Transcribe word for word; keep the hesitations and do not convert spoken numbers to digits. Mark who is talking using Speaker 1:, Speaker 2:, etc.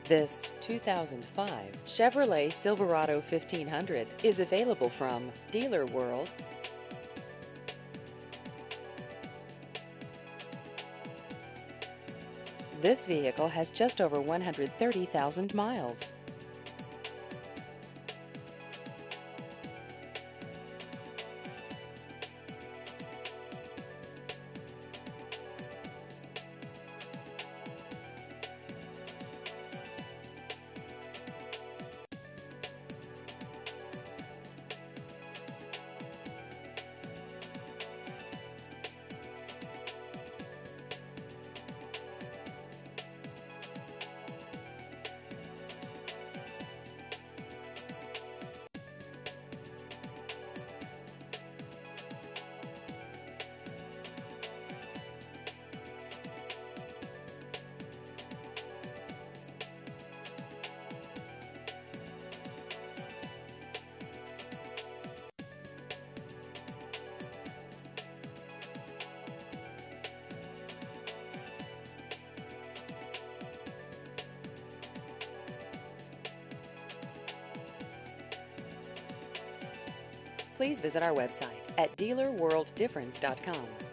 Speaker 1: This two thousand five Chevrolet Silverado fifteen hundred is available from Dealer World. This vehicle has just over one hundred thirty thousand miles. Please visit our website at dealer world difference dot com.